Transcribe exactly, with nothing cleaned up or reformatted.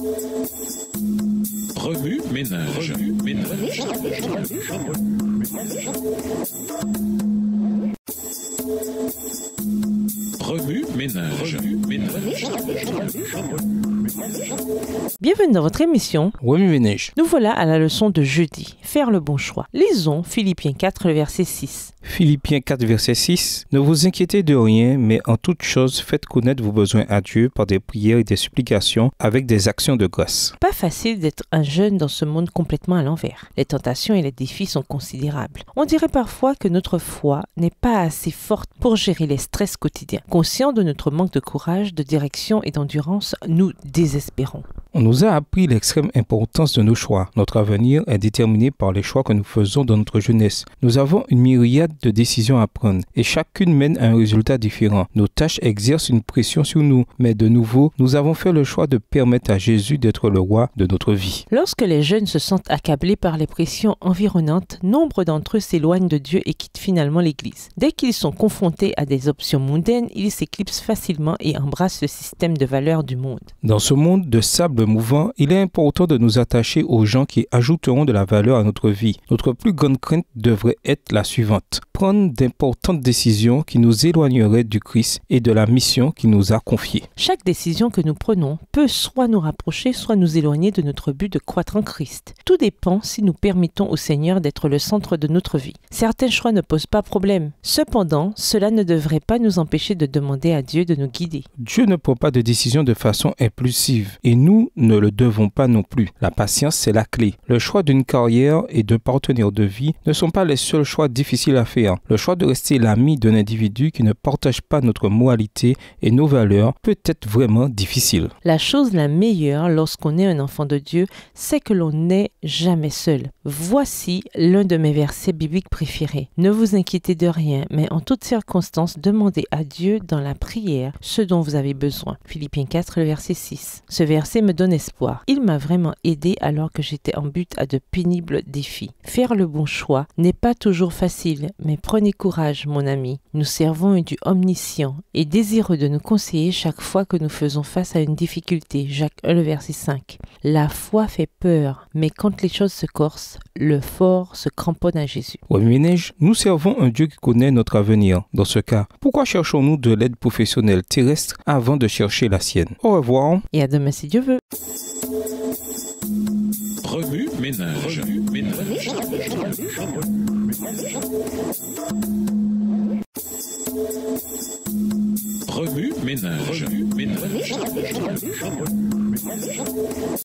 Remue ménage. Remue ménage. Remue ménage. Remue ménage. Bienvenue dans votre émission. Remue ménage. Nous voilà à la leçon de jeudi. Faire le bon choix. Lisons Philippiens quatre, le verset six. Philippiens quatre, verset six. Ne vous inquiétez de rien, mais en toute chose, faites connaître vos besoins à Dieu par des prières et des supplications avec des actions de grâce. Pas facile d'être un jeune dans ce monde complètement à l'envers. Les tentations et les défis sont considérables. On dirait parfois que notre foi n'est pas assez forte pour gérer les stress quotidiens. Conscients de notre manque de courage, de direction et d'endurance, nous désespérons. On nous a appris l'extrême importance de nos choix. Notre avenir est déterminé par les choix que nous faisons dans notre jeunesse. Nous avons une myriade de décisions à prendre et chacune mène à un résultat différent. Nos tâches exercent une pression sur nous, mais de nouveau, nous avons fait le choix de permettre à Jésus d'être le roi de notre vie. Lorsque les jeunes se sentent accablés par les pressions environnantes, nombre d'entre eux s'éloignent de Dieu et quittent finalement l'Église. Dès qu'ils sont confrontés à des options mondaines, ils s'éclipsent facilement et embrassent le système de valeurs du monde. Dans ce monde de sable mouvant, il est important de nous attacher aux gens qui ajouteront de la valeur à notre vie. Notre plus grande crainte devrait être la suivante: prendre d'importantes décisions qui nous éloigneraient du Christ et de la mission qu'il nous a confiée. Chaque décision que nous prenons peut soit nous rapprocher, soit nous éloigner de notre but de croître en Christ. Tout dépend si nous permettons au Seigneur d'être le centre de notre vie. Certains choix ne posent pas problème. Cependant, cela ne devrait pas nous empêcher de demander à Dieu de nous guider. Dieu ne prend pas de décisions de façon impulsive et nous ne le devons pas non plus. La patience, c'est la clé. Le choix d'une carrière et d'un partenaire de vie ne sont pas les seuls choix difficiles à faire. Le choix de rester l'ami d'un individu qui ne partage pas notre moralité et nos valeurs peut être vraiment difficile. La chose la meilleure lorsqu'on est un enfant de Dieu, c'est que l'on n'est jamais seul. Voici l'un de mes versets bibliques préférés. Ne vous inquiétez de rien, mais en toutes circonstances, demandez à Dieu dans la prière ce dont vous avez besoin. Philippiens quatre, le verset six. Ce verset me donne espoir. Il m'a vraiment aidé alors que j'étais en but à de pénibles défis. Faire le bon choix n'est pas toujours facile, mais prenez courage, mon ami. Nous servons un Dieu omniscient et désireux de nous conseiller chaque fois que nous faisons face à une difficulté. Jacques un, le verset cinq. La foi fait peur, mais quand les choses se corsent, le fort se cramponne à Jésus. Remue ménage, nous servons un Dieu qui connaît notre avenir. Dans ce cas, pourquoi cherchons-nous de l'aide professionnelle terrestre avant de chercher la sienne? Au revoir. Et à demain si Dieu veut. Remue ménage. Remue ménage. Remue ménage. Remue ménage.